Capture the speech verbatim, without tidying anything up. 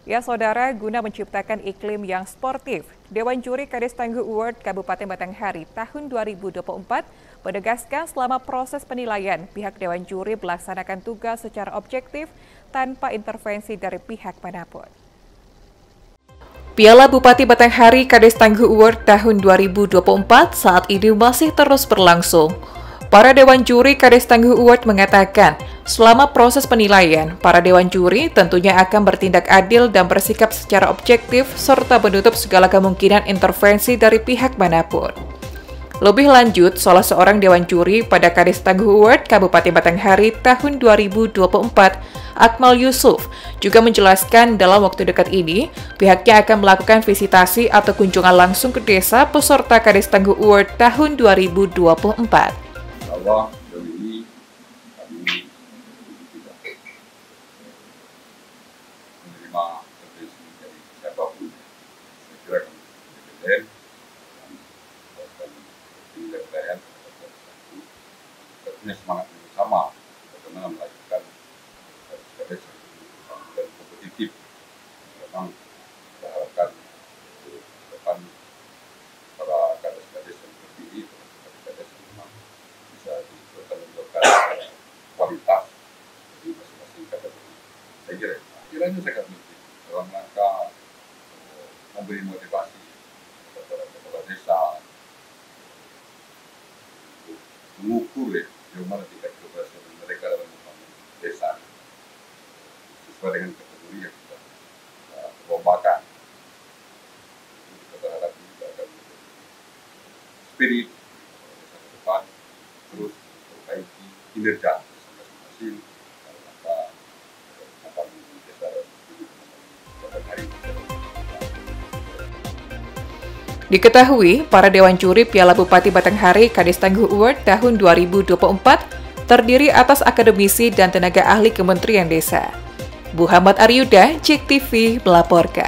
Ya saudara, guna menciptakan iklim yang sportif, Dewan Juri Kades Tangguh Award Kabupaten Batanghari tahun dua ribu dua puluh empat menegaskan selama proses penilaian, pihak Dewan Juri melaksanakan tugas secara objektif tanpa intervensi dari pihak manapun. Piala Bupati Batanghari Kades Tangguh Award tahun dua ribu dua puluh empat saat ini masih terus berlangsung. Para Dewan Juri Kades Tangguh Award mengatakan, selama proses penilaian, para Dewan Juri tentunya akan bertindak adil dan bersikap secara objektif serta menutup segala kemungkinan intervensi dari pihak manapun. Lebih lanjut, salah seorang Dewan Juri pada Kades Tangguh Award Kabupaten Batanghari tahun dua ribu dua puluh empat, Akmal Yusuf, juga menjelaskan dalam waktu dekat ini, pihaknya akan melakukan visitasi atau kunjungan langsung ke desa peserta Kades Tangguh Award tahun dua ribu dua puluh empat. Allah dan ini kami tidak menerima intervensi dari siapapun. Saya kira kami independen dan akan bertindak layan terhadap satu. Kita punya semangat yang sama bagaimana melakukan kades yang kompetitif. Memang kita harapkan ke depan para kades-kades yang terpilih, kades yang memang bisa dipertanggungjawabkan kualitas dari masing-masing kategori. Saya kira, kiranya saya akan dalam rangka uh, memberi motivasi kepada kepala desa untuk mengukur ya, bagaimana tingkat keberhasilan mereka dalam membangun desa sesuai dengan kategori yang kita uh, lombakan. Kita berharap ini akan menjadi spirit terus memperbaiki kinerja masing-masing dalam rangka membangun desa dan Batanghari. Diketahui, para Dewan Juri Piala Bupati Batanghari Kades Tangguh Award tahun dua ribu dua puluh empat terdiri atas akademisi dan tenaga ahli Kementerian Desa. Muhammad Aryuda, J E K T V melaporkan.